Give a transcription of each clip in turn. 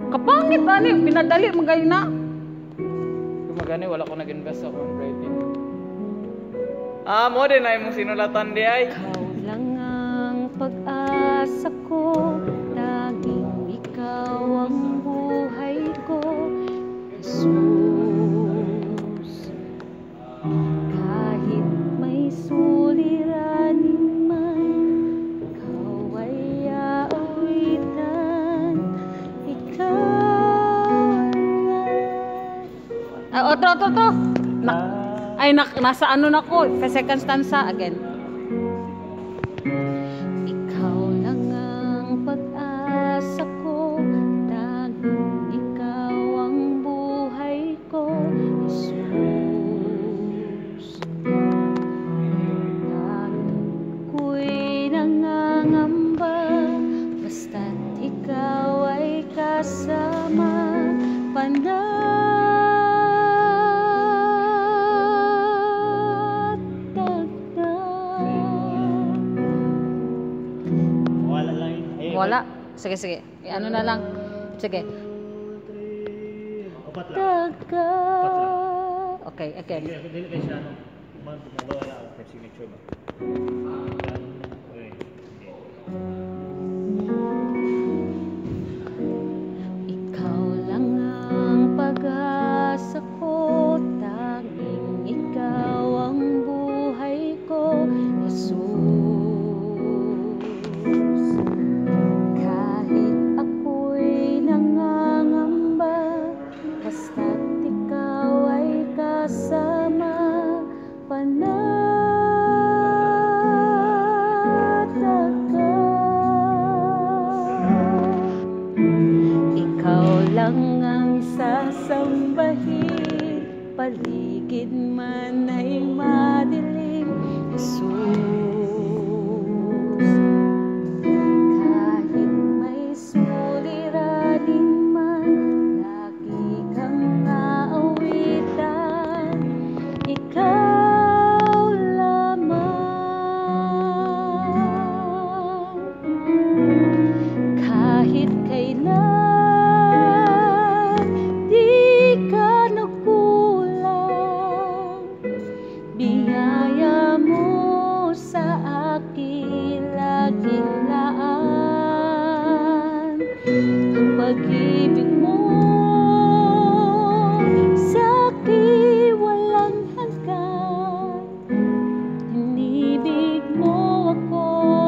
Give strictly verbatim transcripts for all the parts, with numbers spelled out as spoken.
Kapangit ani, pinadali magay na. Magani wala ko nag-invest sa handwriting. Ah, mo din ay mong sinulatan di ay. Ikaw lang ang pag-asa ko, tanging ikaw ang buhay ko, Jesus. Kahit may suliranin man, ikaw ay aawitan. Ikaw ay... Ah, otro, otro, otro. Na ay, na nasa ano na ko, second stanza again. Ikaw lang ang pag-asa ko, tanging ikaw ang buhay ko, Jesus. Tanging ko'y nangangamba, basta't ikaw ay kasama. Panay wala. Sige, sige. E, ano na lang. Sige. Opat lang. Okay, again. Dili kayo siya, ano? Kumagawa ako ng signature ba? Okay. Ikaw lang ang pag-asa ko, tanging ikaw ang buhay ko, Jesus. Lang ang sasambahin, paligid man ay madilim, Jesus. Kahit may suliranin man, lagi kang aawitan. Ikaw lamang. Kahit kailan biyaya mo sa akin laging laan, ang pag-ibig mo sa akin walang hanggan. Inibig mo ako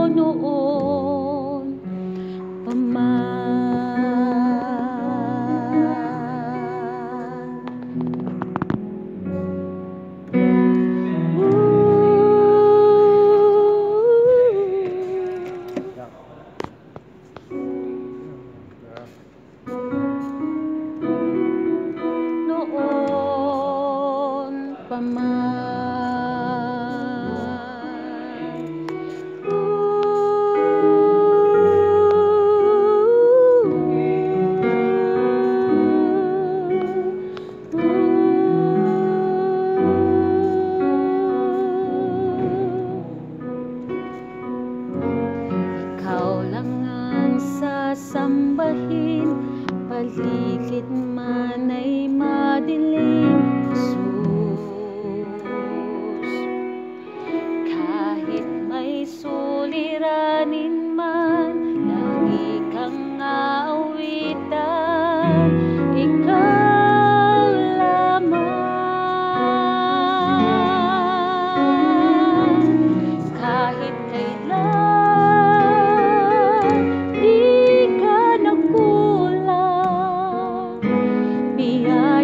noon pa man. Sambahin, paligid man ay madilim, Jesus. Kahit may suliranin man, lagi kang aawitan. Ikaw lamang. Kahit kailan di ka nagkulang, biyaya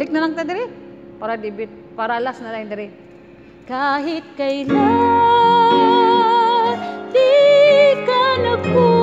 Balik na lang ta diri. Para dibit, para last na lang diri. Kahit kailan di ka nagpo